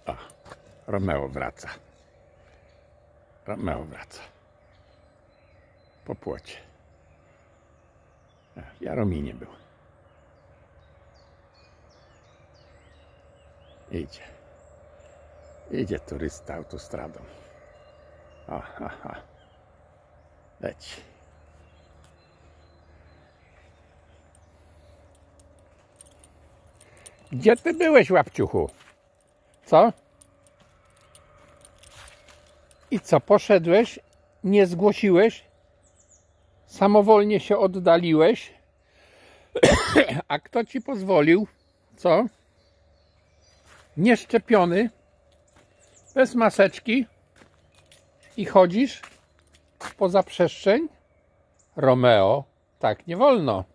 O, Romeo wraca. Romeo wraca. Po płocie. W Jarominie był. Idzie. Idzie turysta autostradą. Aha. Leci. Gdzie ty byłeś, łapciuchu? Co? I co, poszedłeś? Nie zgłosiłeś? Samowolnie się oddaliłeś? A kto ci pozwolił? Co? Nieszczepiony? Bez maseczki? I chodzisz poza przestrzeń? Romeo, tak nie wolno.